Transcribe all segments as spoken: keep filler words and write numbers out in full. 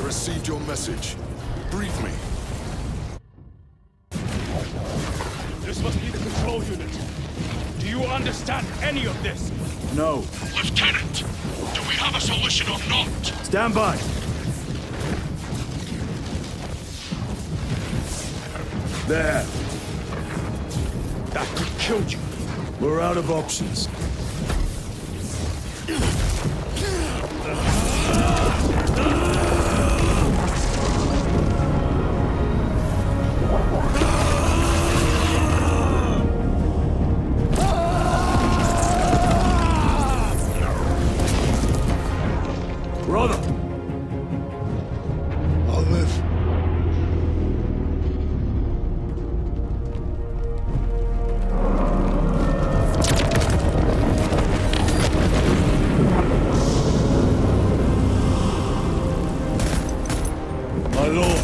received your message. Brief me. This must be the control unit. Do you understand any of this? No. Lieutenant, do we have a solution or not? Stand by. There. That could kill you. We're out of options. Brother! I'll live. My lord.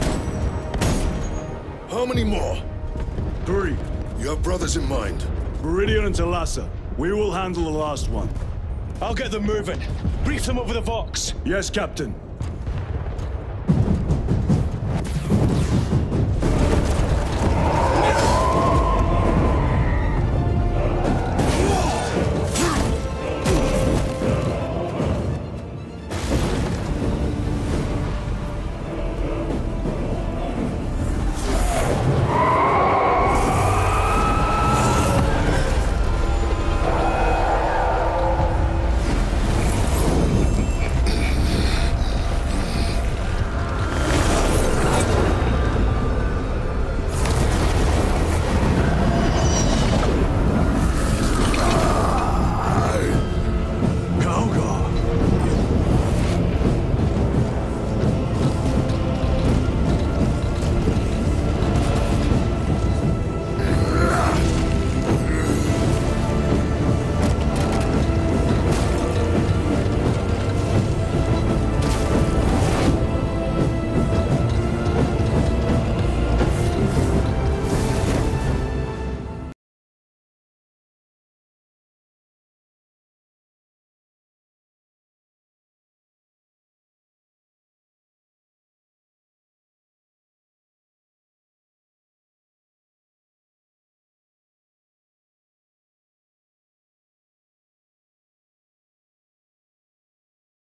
How many more? Three. You have brothers in mind. Meridian and Talassa. We will handle the last one. I'll get them moving. Brief them over the Vox. Yes, Captain.